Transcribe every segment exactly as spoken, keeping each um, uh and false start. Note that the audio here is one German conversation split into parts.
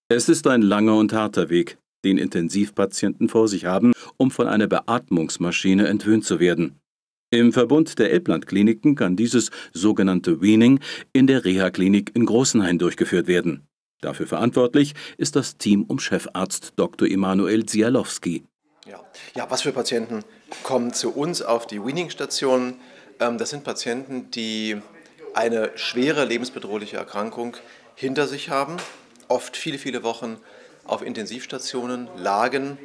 Es ist ein langer und harter Weg, den Intensivpatienten vor sich haben, um von einer Beatmungsmaschine entwöhnt zu werden. Im Verbund der Elbland-Kliniken kann dieses sogenannte Weaning in der Reha-Klinik in Großenhain durchgeführt werden. Dafür verantwortlich ist das Team um Chefarzt Doktor Emanuel Zialowski. Ja. ja, was für Patienten kommen zu uns auf die Weaning-Station? Ähm, das sind Patienten, die eine schwere lebensbedrohliche Erkrankung hinter sich haben, oft viele, viele Wochen auf Intensivstationen lagen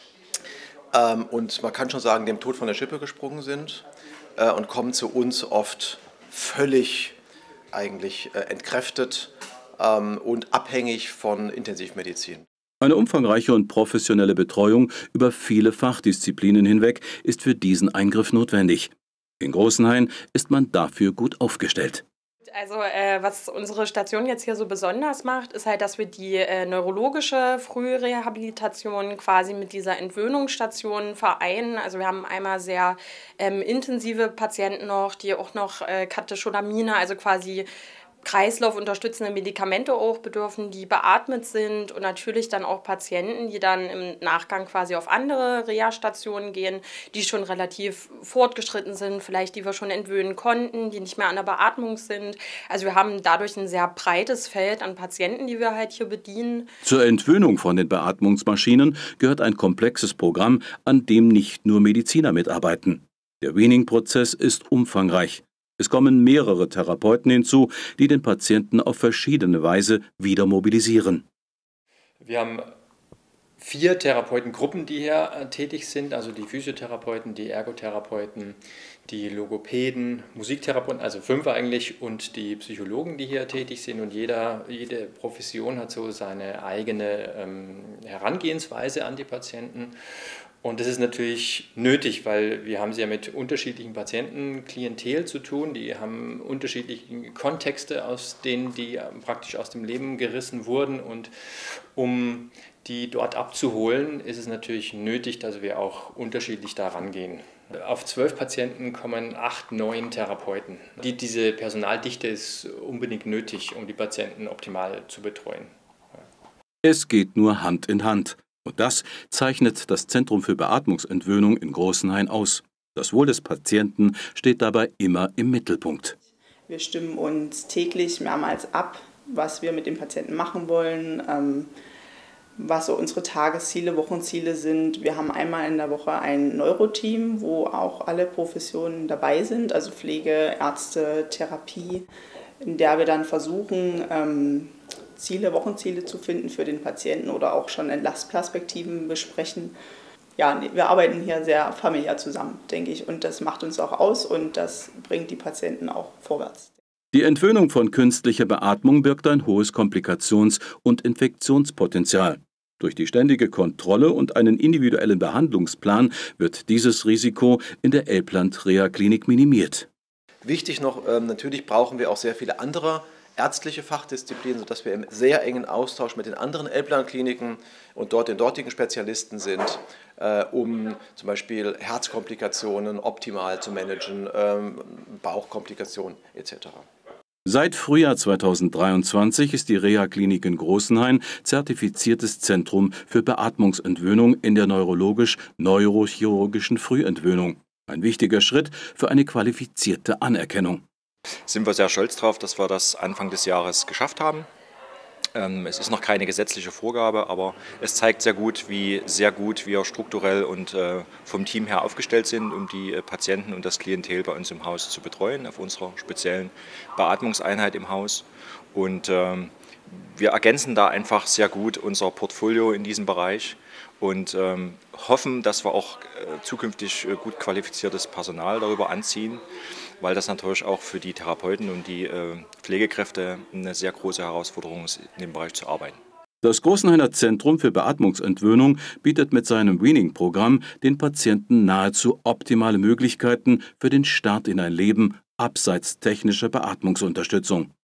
ähm, und man kann schon sagen, dem Tod von der Schippe gesprungen sind äh, und kommen zu uns oft völlig eigentlich äh, entkräftet ähm, und abhängig von Intensivmedizin. Eine umfangreiche und professionelle Betreuung über viele Fachdisziplinen hinweg ist für diesen Eingriff notwendig. In Großenhain ist man dafür gut aufgestellt. Also äh, was unsere Station jetzt hier so besonders macht, ist halt, dass wir die äh, neurologische Frührehabilitation quasi mit dieser Entwöhnungsstation vereinen. Also wir haben einmal sehr ähm, intensive Patienten noch, die auch noch äh, Katecholamine, also quasi kreislaufunterstützende Medikamente auch bedürfen, die beatmet sind, und natürlich dann auch Patienten, die dann im Nachgang quasi auf andere Reha-Stationen gehen, die schon relativ fortgeschritten sind, vielleicht die wir schon entwöhnen konnten, die nicht mehr an der Beatmung sind. Also wir haben dadurch ein sehr breites Feld an Patienten, die wir halt hier bedienen. Zur Entwöhnung von den Beatmungsmaschinen gehört ein komplexes Programm, an dem nicht nur Mediziner mitarbeiten. Der Weaning-Prozess ist umfangreich. Es kommen mehrere Therapeuten hinzu, die den Patienten auf verschiedene Weise wieder mobilisieren. Wir haben vier Therapeutengruppen, die hier äh, tätig sind, also die Physiotherapeuten, die Ergotherapeuten, die Logopäden, Musiktherapeuten, also fünf eigentlich, und die Psychologen, die hier tätig sind. Und jeder, jede Profession hat so seine eigene ähm, Herangehensweise an die Patienten. Und das ist natürlich nötig, weil wir haben es ja mit unterschiedlichen Patienten, Klientel zu tun, die haben unterschiedliche Kontexte, aus denen die praktisch aus dem Leben gerissen wurden, und um die dort abzuholen, ist es natürlich nötig, dass wir auch unterschiedlich da rangehen. Auf zwölf Patienten kommen acht, neun Therapeuten. Die, diese Personaldichte ist unbedingt nötig, um die Patienten optimal zu betreuen. Es geht nur Hand in Hand. Und das zeichnet das Zentrum für Beatmungsentwöhnung in Großenhain aus. Das Wohl des Patienten steht dabei immer im Mittelpunkt. Wir stimmen uns täglich mehrmals ab, was wir mit dem Patienten machen wollen, ähm, was so unsere Tagesziele, Wochenziele sind. Wir haben einmal in der Woche ein Neuroteam, wo auch alle Professionen dabei sind, also Pflege, Ärzte, Therapie, in der wir dann versuchen, ähm, Ziele, Wochenziele zu finden für den Patienten oder auch schon Entlastperspektiven besprechen. Ja, wir arbeiten hier sehr familiär zusammen, denke ich, und das macht uns auch aus und das bringt die Patienten auch vorwärts. Die Entwöhnung von künstlicher Beatmung birgt ein hohes Komplikations- und Infektionspotenzial. Durch die ständige Kontrolle und einen individuellen Behandlungsplan wird dieses Risiko in der Elbland-Reha-Klinik minimiert. Wichtig noch, ähm, natürlich brauchen wir auch sehr viele andere ärztliche Fachdisziplinen, sodass wir im sehr engen Austausch mit den anderen Elbland-Kliniken und dort den dortigen Spezialisten sind, äh, um zum Beispiel Herzkomplikationen optimal zu managen, ähm, Bauchkomplikationen et cetera. Seit Frühjahr zweitausenddreiundzwanzig ist die Reha-Klinik in Großenhain zertifiziertes Zentrum für Beatmungsentwöhnung in der neurologisch-neurochirurgischen Frühentwöhnung. Ein wichtiger Schritt für eine qualifizierte Anerkennung. Sind wir sehr stolz darauf, dass wir das Anfang des Jahres geschafft haben. Ähm, es ist noch keine gesetzliche Vorgabe, aber es zeigt sehr gut, wie sehr gut wir strukturell und äh, vom Team her aufgestellt sind, um die äh, Patienten und das Klientel bei uns im Haus zu betreuen, auf unserer speziellen Beatmungseinheit im Haus. Und ähm, wir ergänzen da einfach sehr gut unser Portfolio in diesem Bereich und ähm, hoffen, dass wir auch äh, zukünftig äh, gut qualifiziertes Personal darüber anziehen, weil das natürlich auch für die Therapeuten und die äh, Pflegekräfte eine sehr große Herausforderung ist, in dem Bereich zu arbeiten. Das Großenhainer Zentrum für Beatmungsentwöhnung bietet mit seinem Weaning-Programm den Patienten nahezu optimale Möglichkeiten für den Start in ein Leben abseits technischer Beatmungsunterstützung.